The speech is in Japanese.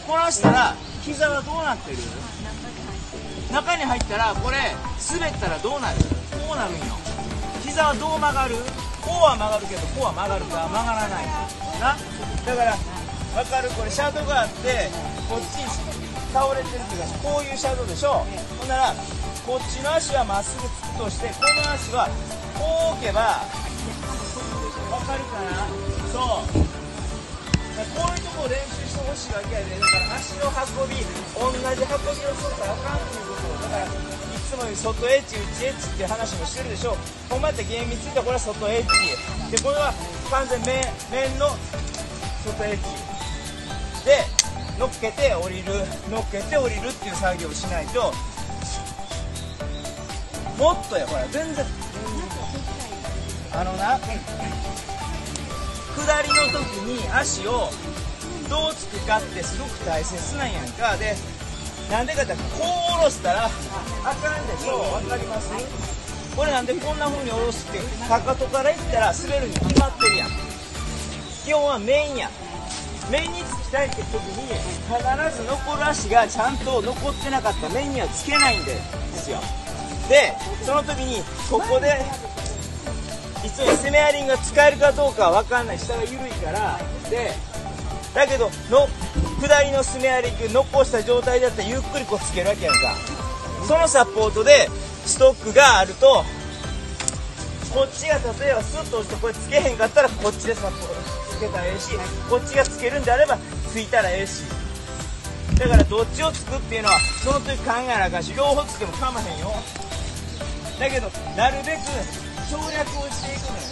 こらしたら膝はどうなってる？中に入ったらこれ滑ったらどうなる？こうなるんよ。膝はどう曲がる？こうは曲がるけどこうは曲がるか？曲がらないな。だから分かる？これシャドウがあってこっちに倒れてるっていうかこういうシャドウでしょ。ほんならこっちの足はまっすぐつくとしてこの足はこう置けば分かるかな？そう。こういうとこを練習してほしいわけやで。だから足の運び同じ運びをするからあかんっていうことだから、いつもより外エッジ内エッジっていう話もしてるでしょ。こうやって厳密に言ったらこれは外エッジで、これは完全面の外エッジで乗っけて降りるっていう作業をしないと、もっとやほら全然あのな、下りの時に足をどうつくかってすごく大切なんやんか。でなんでかってこう下ろしたらあかんでしょ。わかります？これなんでこんな風に下ろすって、かかとからいったら滑るに決まってるやん。基本は面や。面につきたいって時に必ず残る足がちゃんと残ってなかったら面にはつけないんですよ。でその時にここでいつもスメアリングが使えるかどうかは分かんない。下が緩いからで、だけど下りのスメアリング残した状態だったらゆっくりこうつけるわけやんか。そのサポートでストックがあると、こっちが例えばスッと押してこれつけへんかったらこっちでサポートつけたらええし、こっちがつけるんであればついたらええし、だからどっちをつくっていうのはその時考えなあかんし、両方つけても構わへんよ。だけどなるべく省略をしていくのよ